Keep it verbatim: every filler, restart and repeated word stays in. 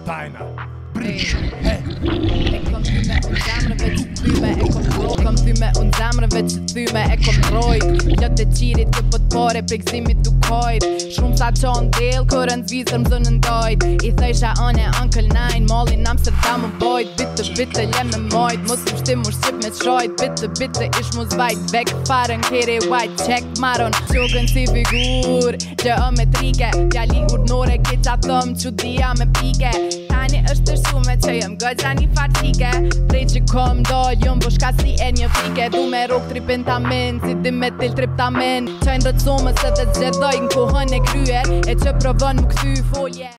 tajna. Bridge. Hey. Ik kom tu me unë zemrën veç të thyme e kom roj. Kom ty me unë zemrën veç të thyme e kom roj. Gjatë e qirit të pot pare për gzimit të kajt. Shumë sa qonë del, kërën zvizër më zënë ndajt. I thejsha ane Uncle Nine, Mallin Amsterdam më bajt. Bitë bitë le me majt, mos më shtim më shqip me shajt. Bitë bitë ish mu zvajt, vek farën kere white. Check maron, qokën si figur geometrike, fjali urnore ke qa thëm që dhja me pike. Tani është të shume që jem gëgja një fartike. Prej që kom do jëm po shka si e një frike. Du me rok tripentamin, si dimetil triptamin. Qajnë rëtësumës edhe zgjedoj në kohën e kryer, e që provon më këthy folje.